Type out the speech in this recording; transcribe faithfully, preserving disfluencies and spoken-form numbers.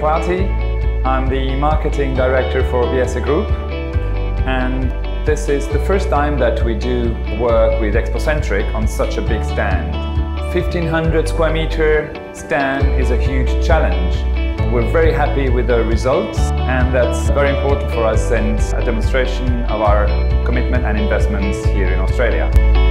I'm the marketing director for Biesse Group, and this is the first time that we do work with Expocentric on such a big stand. fifteen hundred square meter stand is a huge challenge. We're very happy with the results, and that's very important for us and a demonstration of our commitment and investments here in Australia.